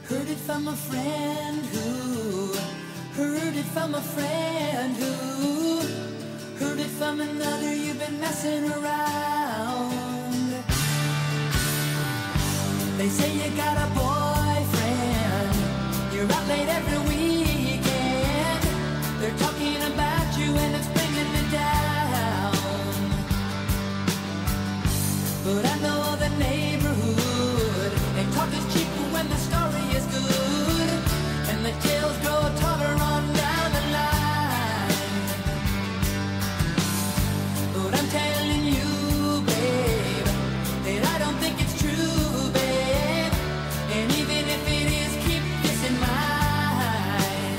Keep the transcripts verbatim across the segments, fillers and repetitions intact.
Heard it from a friend who heard it from a friend who heard it from another. You've been messing around. They say you got a boyfriend, you're out late every weekend. They're talking about you and it's bringing me down. But I know the neighborhood, and talk is cheap when the story is good, and the tales grow taller on down the line. But I'm telling you, babe, that I don't think it's true, babe. And even if it is, keep this in mind.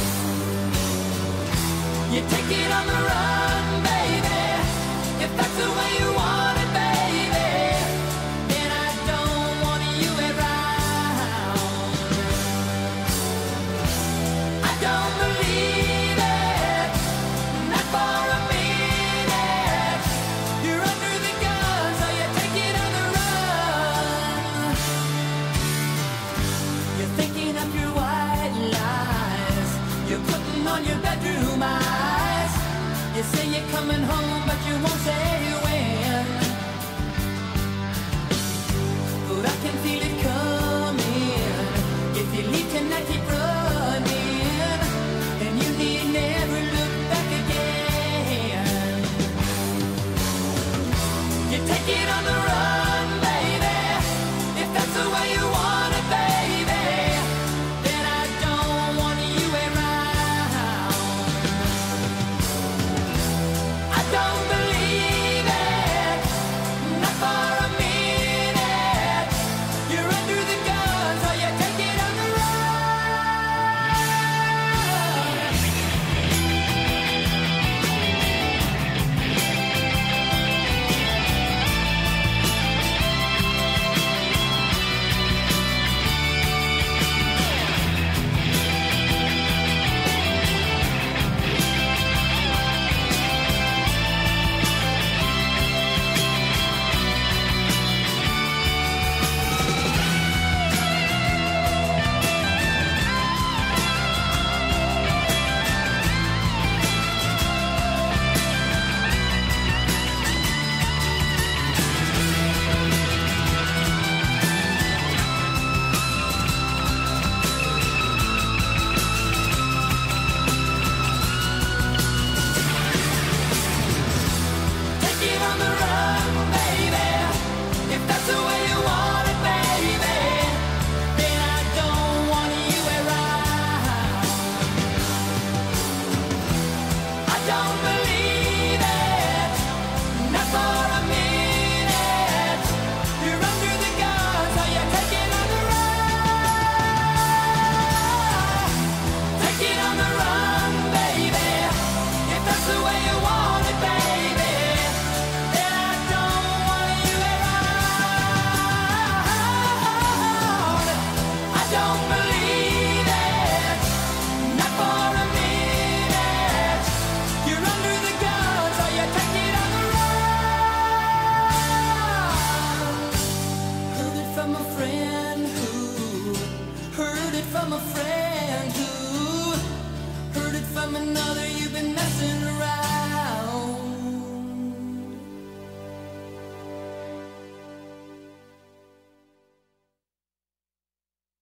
You take it on the run, baby, if that's the way you want it, baby. Then I don't want you around. I don't believe it, not for a minute. You're under the gun, so you take it on the run. You're thinking of your white lies, you're putting on your bedroom eyes. You say you're coming home, but you won't say when. But I can feel it coming. If you leave tonight, keep running, and you need never look back again. You take it on the run, baby, if that's the way you want it, baby. Then I don't want you around. I don't believe it, not for a minute. You're under the gun, so you take it on the run. Take it on the run, baby, if that's the way you want it, baby. Then I don't want you around. I don't believe it, not for a minute. You're under the gun, so you take it on the run. Take it on the run, baby, if that's the way you want it, baby. Then I don't want you around. I don't believe it, not for a minute. You're under the gun, so you take it on the run. Heard it from a friend who heard it from a friend